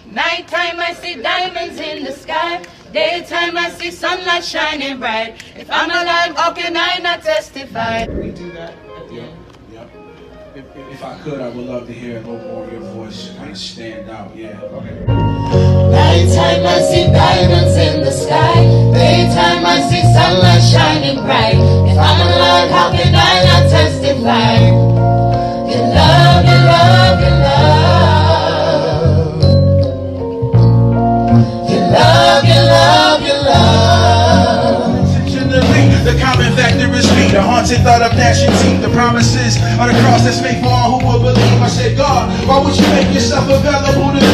Nighttime I see diamonds in the sky. Daytime I see sunlight shining bright. If I'm alive, how can I not testify? We do that at the end. Yep. If I could, I would love to hear a little more of your voice kind of stand out. Yeah. Okay. Nighttime I see diamonds in the sky. Daytime I see sunlight shining bright. If I'm alive, how can I not testify? Your love, your love, your love. Your love, your love, your love. Intentionally, the common factor is me. The haunted thought of gnashing teeth. The promises of the cross that's made for all who will believe. I said, God, why would you make yourself available to me?